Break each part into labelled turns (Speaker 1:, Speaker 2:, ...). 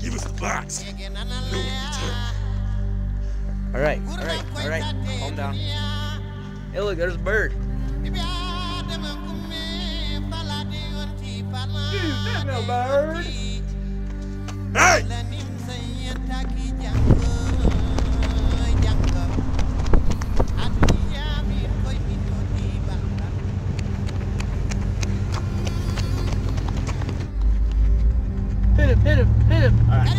Speaker 1: Give us the box.
Speaker 2: All right. Calm down. Hey, look, there's a bird. Dude, there's no bird.
Speaker 1: Hey!
Speaker 2: Hit him. All right.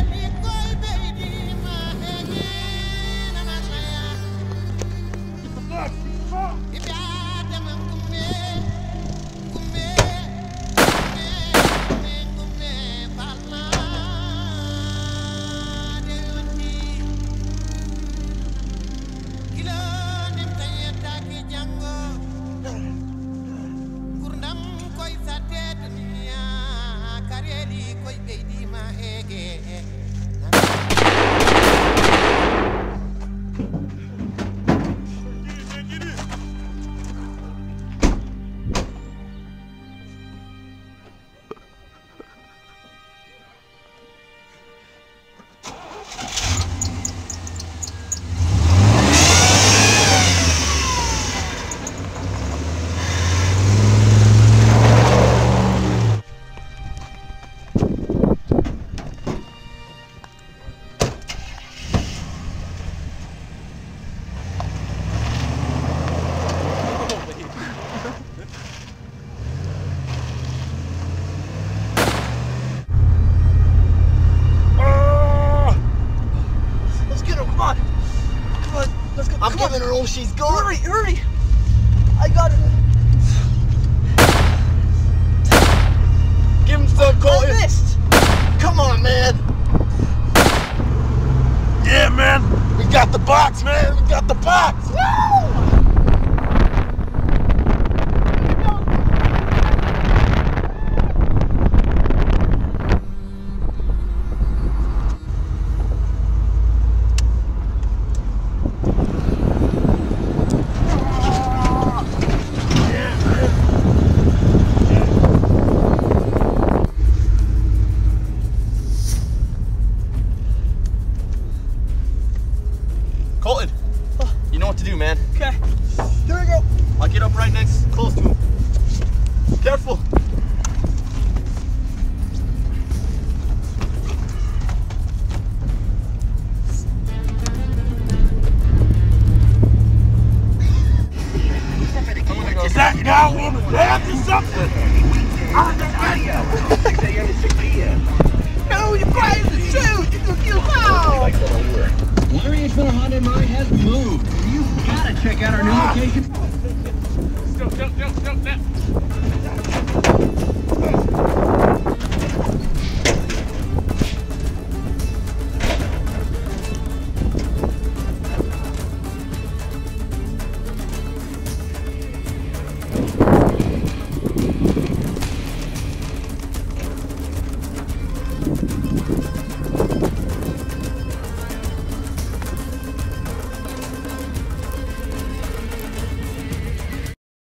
Speaker 3: I'm giving her all she's got.
Speaker 2: Hurry! I got it.
Speaker 3: Give him some, Colton.
Speaker 2: I missed.
Speaker 3: Come on, man.
Speaker 1: Yeah, man.
Speaker 3: We got the box, man. We got the box.
Speaker 2: Woo!
Speaker 3: Colton, you know what to do, man.
Speaker 2: Okay.
Speaker 3: Here we go. I'll get up right next, close to him. Careful.
Speaker 1: Is that now woman dance or something? On the radio. 6 a.m. to 6 p.m.
Speaker 2: No, you're quiet as a shoot. You foul.
Speaker 4: Larry H. Honda in mine has moved. You gotta check out our new location.
Speaker 1: Stop.